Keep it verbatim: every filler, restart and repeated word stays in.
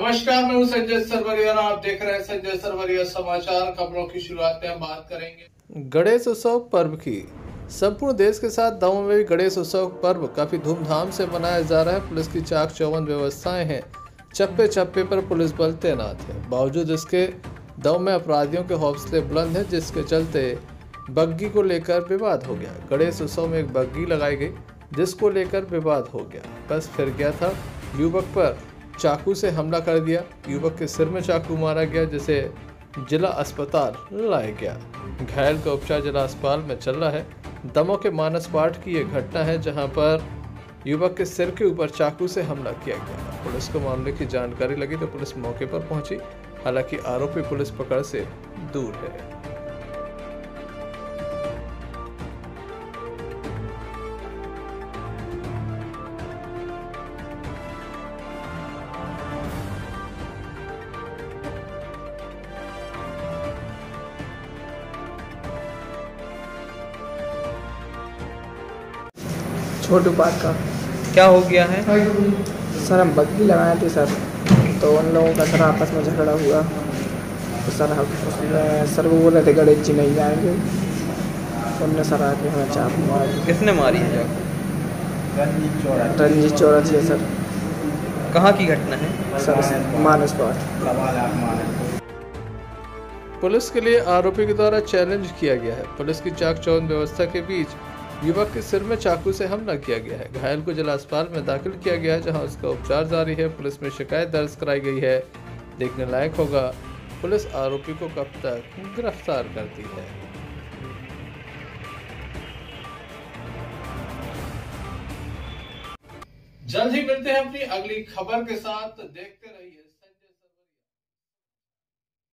नमस्कार, मैं हूं संजय सरवरिया और आप देख रहे हैं संजय सरवरिया समाचार। खबरों की शुरुआत में हम बात करेंगे गणेश उत्सव पर्व की। संपूर्ण देश के साथ दमोह में भी गणेश उत्सव पर्व काफी धूमधाम से मनाया जा रहा है। पुलिस की चाक चौबंद व्यवस्थाएं हैं, चप्पे चप्पे पर पुलिस बल तैनात है। बावजूद इसके दमोह में अपराधियों के हौसले बुलंद है, जिसके चलते बग्गी को लेकर विवाद हो गया। गणेश उत्सव में एक बग्गी लगाई गई, जिसको लेकर विवाद हो गया। बस फिर गया था, युवक पर चाकू से हमला कर दिया। युवक के सिर में चाकू मारा गया, जिसे जिला अस्पताल लाया गया। घायल का उपचार जिला अस्पताल में चल रहा है। दमोह के मानस पाठ की यह घटना है, जहां पर युवक के सिर के ऊपर चाकू से हमला किया गया। पुलिस को मामले की जानकारी लगी तो पुलिस मौके पर पहुंची। हालांकि आरोपी पुलिस पकड़ से दूर है। छोटू पार्क का क्या हो गया है? सर हम बग्गी लगाए थे सर, तो उन लोगों का सर आपस में झगड़ा हुआ। तो सर हम उसमें सर वो बोल रहे थे गणेश जी नहीं जाएंगे। उनने सर आके हमें चाकू मारी। किसने मारी है चाकू? रंजीत चौरासी सर। कहाँ की घटना है? सर मानस पाठ। पुलिस के लिए आरोपी के द्वारा चैलेंज किया गया है। पुलिस की चाक चौबंद व्यवस्था के बीच युवक के सिर में चाकू से हमला किया गया है। घायल को जिला अस्पताल में दाखिल किया गया है, जहां उसका उपचार जारी है। पुलिस में शिकायत दर्ज कराई गई है। देखने लायक होगा पुलिस आरोपी को कब तक गिरफ्तार करती है। जल्द ही मिलते हैं अपनी अगली खबर के साथ। देखते रहिए।